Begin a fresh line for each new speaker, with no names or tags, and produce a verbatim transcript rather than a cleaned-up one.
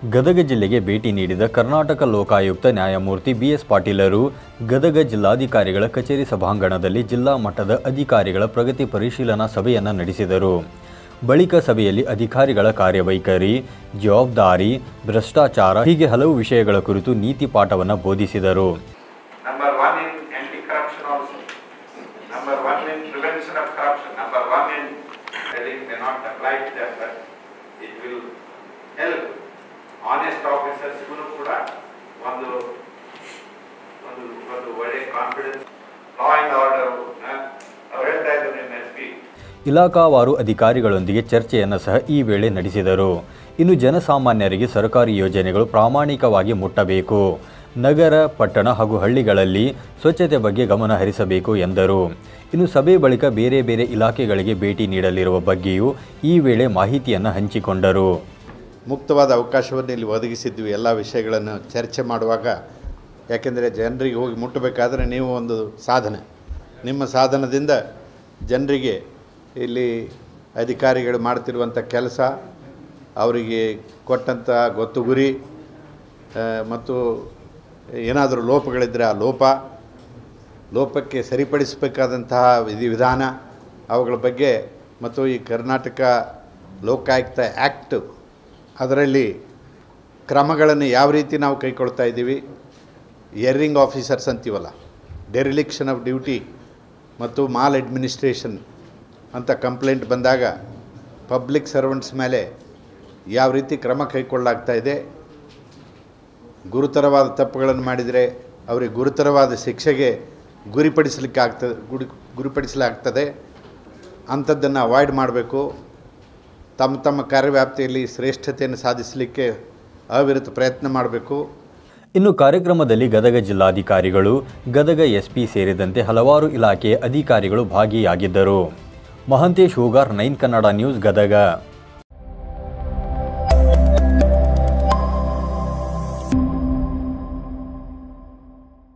ಗದಗ ಜಿಲ್ಲೆಗೆ ಭೇಟಿ ನೀಡಿದ ಕರ್ನಾಟಕ ಲೋಕಾಯುಕ್ತ ನ್ಯಾಯಮೂರ್ತಿ ಬಿ ಎಸ್ ಪಾಟೀಲರು ಗದಗ ಜಿಲ್ಲಾಧಿಕಾರಿಗಳ ಕಚೇರಿ ಸಭಾಂಗಣದಲ್ಲಿ ಜಿಲ್ಲಾ ಮಟ್ಟದ ಅಧಿಕಾರಿಗಳ ಪ್ರಗತಿ ಪರಿಶೀಲನಾ ಸಭೆಯನ್ನು ನಡೆಸಿದರು. ಬಳಿಕ ಸಭೆಯಲ್ಲಿ ಅಧಿಕಾರಿಗಳ ಕಾರ್ಯವೈಖರಿ, ಜವಾಬ್ದಾರಿ, ಭ್ರಷ್ಟಾಚಾರ ಹೀಗೆ ಹಲವು ವಿಷಯಗಳ ಕುರಿತು ನೀತಿ ಪಾಠವನ್ನು ಬೋಧಿಸಿದರು.
ಆನೆಸ್ಟ್ ಆಫೀಸರ್ಸ್ಗೂ ಕೂಡ ಒಂದು ಒಂದು ಒಂದು ಒಳ್ಳೆಯ ಕಾನ್ಫಿಡೆನ್ಸ್ ಲಾ ಆ್ಯಂಡ್ ಆರ್ಡರ್ ಅವ್ರು ಹೇಳ್ತಾ ಇದ್ರು ನಿಮ್ಮ ಎಸ್ ಪಿ
ಇಲಾಖಾವಾರು ಅಧಿಕಾರಿಗಳೊಂದಿಗೆ ಚರ್ಚೆಯನ್ನು ಸಹ ಈ ವೇಳೆ ನಡೆಸಿದರು. ಇನ್ನು ಜನಸಾಮಾನ್ಯರಿಗೆ ಸರ್ಕಾರಿ ಯೋಜನೆಗಳು ಪ್ರಾಮಾಣಿಕವಾಗಿ ಮುಟ್ಟಬೇಕು, ನಗರ, ಪಟ್ಟಣ ಹಾಗೂ ಹಳ್ಳಿಗಳಲ್ಲಿ ಸ್ವಚ್ಛತೆ ಬಗ್ಗೆ ಗಮನ ಹರಿಸಬೇಕು ಎಂದರು. ಇನ್ನು ಸಭೆ ಬಳಿಕ ಬೇರೆ ಬೇರೆ ಇಲಾಖೆಗಳಿಗೆ ಭೇಟಿ ನೀಡಲಿರುವ ಬಗ್ಗೆಯೂ ಈ ವೇಳೆ ಮಾಹಿತಿಯನ್ನು ಹಂಚಿಕೊಂಡರು.
ಮುಕ್ತವಾದ ಅವಕಾಶವನ್ನು ಇಲ್ಲಿ ಒದಗಿಸಿದ್ವಿ ಎಲ್ಲ ವಿಷಯಗಳನ್ನು ಚರ್ಚೆ ಮಾಡುವಾಗ. ಯಾಕೆಂದರೆ ಜನರಿಗೆ ಹೋಗಿ ಮುಟ್ಟಬೇಕಾದ್ರೆ ನೀವು ಒಂದು ಸಾಧನೆ, ನಿಮ್ಮ ಸಾಧನದಿಂದ ಜನರಿಗೆ ಇಲ್ಲಿ ಅಧಿಕಾರಿಗಳು ಮಾಡ್ತಿರುವಂಥ ಕೆಲಸ, ಅವರಿಗೆ ಕೊಟ್ಟಂಥ ಗೊತ್ತು ಗುರಿ ಮತ್ತು ಏನಾದರೂ ಲೋಪಗಳಿದ್ದರೆ ಆ ಲೋಪ ಲೋಪಕ್ಕೆ ಸರಿಪಡಿಸಬೇಕಾದಂತಹ ವಿಧಿವಿಧಾನ ಅವುಗಳ ಬಗ್ಗೆ ಮತ್ತು ಈ ಕರ್ನಾಟಕ ಲೋಕಾಯುಕ್ತ ಆ್ಯಕ್ಟ್ ಅದರಲ್ಲಿ ಕ್ರಮಗಳನ್ನು ಯಾವ ರೀತಿ ನಾವು ಕೈಗೊಳ್ತಾ ಇದ್ದೀವಿ, ಎರ್ರಿಂಗ್ ಆಫೀಸರ್ಸ್ ಅಂತೀವಲ್ಲ, ಡೆರಿಲಿಕ್ಷನ್ ಆಫ್ ಡ್ಯೂಟಿ ಮತ್ತು ಮಾಲ್ ಅಡ್ಮಿನಿಸ್ಟ್ರೇಷನ್ ಅಂತ ಕಂಪ್ಲೇಂಟ್ ಬಂದಾಗ ಪಬ್ಲಿಕ್ ಸರ್ವೆಂಟ್ಸ್ ಮೇಲೆ ಯಾವ ರೀತಿ ಕ್ರಮ ಕೈಗೊಳ್ಳಲಾಗ್ತಾ ಇದೆ, ಗುರುತರವಾದ ತಪ್ಪುಗಳನ್ನು ಮಾಡಿದರೆ ಅವರಿಗೆ ಗುರುತರವಾದ ಶಿಕ್ಷೆಗೆ ಗುರಿಪಡಿಸಲಿಕ್ಕೆ ಆಗ್ತದೆ ಗುರಿ ಗುರಿಪಡಿಸಲಾಗ್ತದೆ ಅಂಥದ್ದನ್ನು ಅವಾಯ್ಡ್ ಮಾಡಬೇಕು. ತಮ್ಮ ತಮ್ಮ ಕಾರ್ಯವ್ಯಾಪ್ತಿಯಲ್ಲಿ ಶ್ರೇಷ್ಠತೆಯನ್ನು ಸಾಧಿಸಲಿಕ್ಕೆ ಅವಿರತ ಪ್ರಯತ್ನ ಮಾಡಬೇಕು.
ಇನ್ನು ಕಾರ್ಯಕ್ರಮದಲ್ಲಿ ಗದಗ ಜಿಲ್ಲಾಧಿಕಾರಿಗಳು, ಗದಗ ಎಸ್ ಪಿ ಸೇರಿದಂತೆ ಹಲವಾರು ಇಲಾಖೆಯ ಅಧಿಕಾರಿಗಳು ಭಾಗಿಯಾಗಿದ್ದರು. Mahantesh Hoogar, nine Kannada news, Gadag.